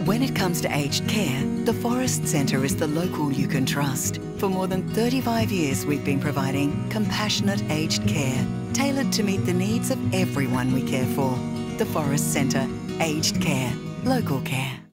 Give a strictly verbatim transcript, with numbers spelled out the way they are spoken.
When it comes to aged care, the Forrest Centre is the local you can trust. For more than thirty-five years, we've been providing compassionate aged care, tailored to meet the needs of everyone we care for. The Forrest Centre, aged care, local care.